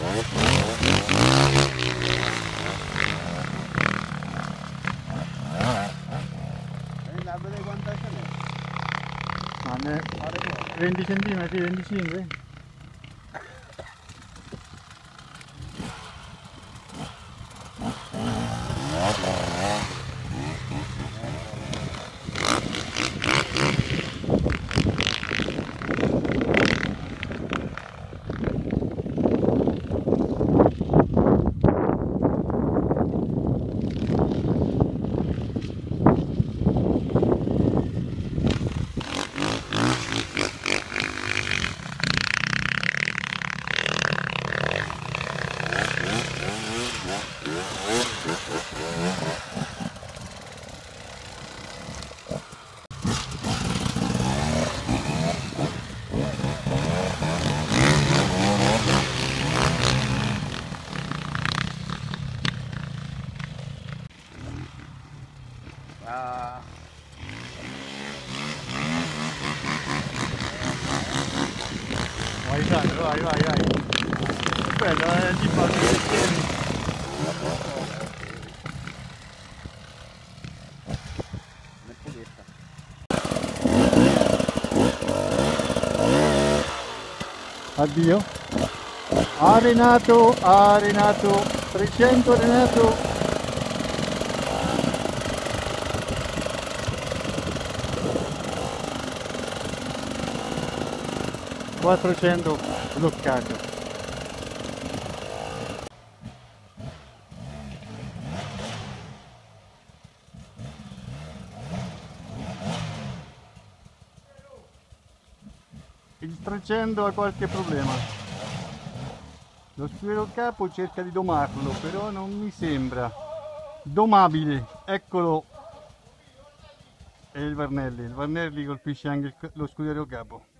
A vedere quanta ce n'è? Ma ne 20 cm, 25? Ah. Vai Sandro, vai, vai, vai. Quello è di base dei piedi. Addio. Arenato, arenato, 300 arenato. 400 bloccato. Il 300 ha qualche problema. Lo squirrel capo cerca di domarlo, però non mi sembra domabile. Eccolo. E il Varnelli colpisce anche lo scuderio capo.